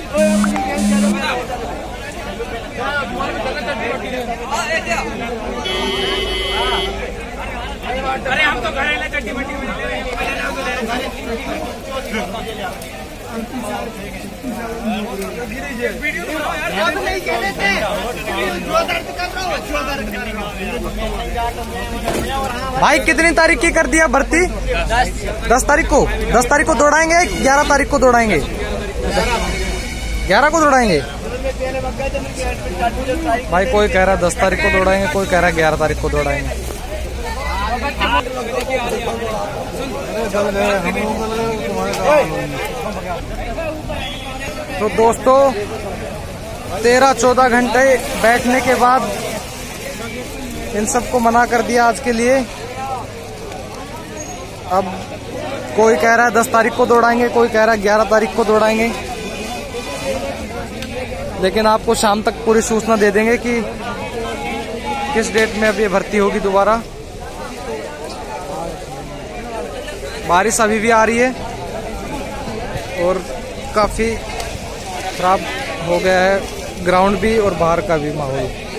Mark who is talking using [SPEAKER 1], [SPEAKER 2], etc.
[SPEAKER 1] अरे हम तो घरेले चट्टी बट्टी
[SPEAKER 2] भाई कितनी तारीख की कर दिया भर्ती? 10 तारीख को। 10 तारीख को दौड़ाएंगे, 11 तारीख को दौड़ाएंगे? 11 को दौड़ाएंगे भाई। कोई कह रहा है 10 तारीख को दौड़ाएंगे, कोई कह रहा है 11 तारीख को दौड़ाएंगे। तो दोस्तों 13-14 घंटे बैठने के बाद इन सबको मना कर दिया आज के लिए। अब कोई कह रहा है 10 तारीख को दौड़ाएंगे, कोई कह रहा है 11 तारीख को दौड़ाएंगे। लेकिन आपको शाम तक पूरी सूचना दे देंगे कि किस डेट में अब ये भर्ती होगी दोबारा। बारिश अभी भी आ रही है और काफी खराब हो गया है ग्राउंड भी और बाहर का भी माहौल।